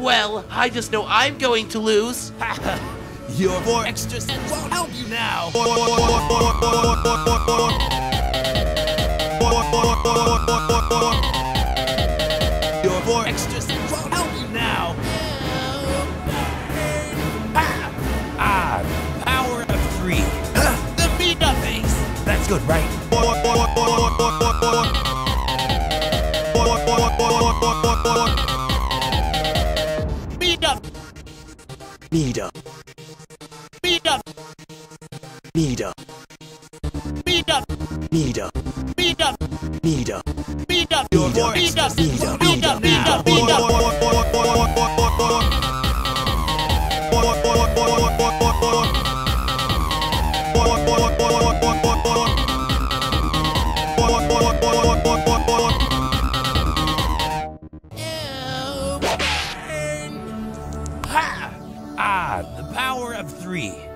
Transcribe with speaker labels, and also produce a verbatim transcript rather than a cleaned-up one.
Speaker 1: Well, I just know I'm going to lose.
Speaker 2: Your four extra cents won't help you now. Your four extra cents won't help you now. Ah, ah, power of three. The beat-up face. That's good, right? Beat-up.
Speaker 3: Beat-up.
Speaker 2: Beat-up.
Speaker 3: Beat-up.
Speaker 2: Beat-up.
Speaker 3: Beat-up.
Speaker 2: Beat-up.
Speaker 3: Beat-up.
Speaker 2: Beat-up.
Speaker 3: Your
Speaker 2: Beat-up.
Speaker 3: four extra
Speaker 2: Beat-up.
Speaker 3: beat-up.
Speaker 2: Beat-up. Beat-up. Beat-up. Ha! Ah, the power of three.